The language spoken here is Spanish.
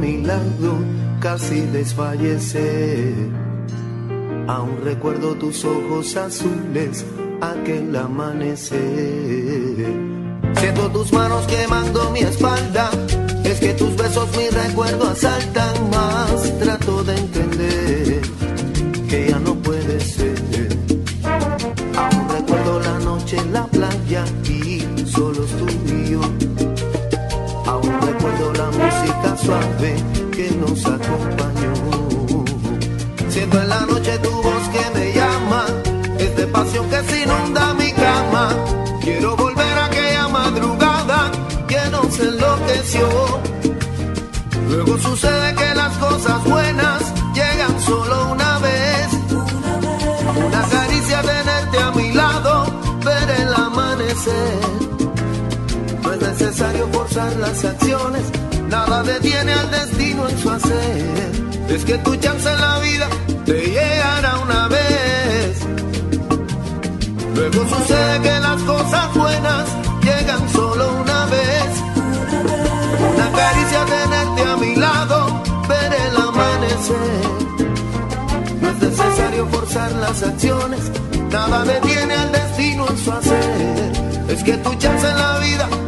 mi lado casi desfallecer. Aún recuerdo tus ojos azules, aquel amanecer. Siento tus manos quemando mi espalda, es que tus besos mi recuerdo asaltan más. Trato de entender que ya no puede ser. Aún recuerdo la noche en la playa y solos tú y yo. Aún recuerdo la música suave que nos acompañó. Siento en la noche tu voz que me llama, es de pasión que se inunda mi cama. Quiero volver a aquella madrugada que nos enloqueció. Luego sucede que las cosas buenas llegan solo una vez. Una caricia, tenerte a mi lado, ver el amanecer. No es necesario forzar las acciones, nada detiene al destino en su hacer. Es que tu chance en la vida te llegará una vez. Luego sucede que las cosas buenas llegan solo una vez. Una caricia, tenerte a mi lado, ver el amanecer. No es necesario forzar las acciones, nada detiene al destino en su hacer. Es que tu chance en la vida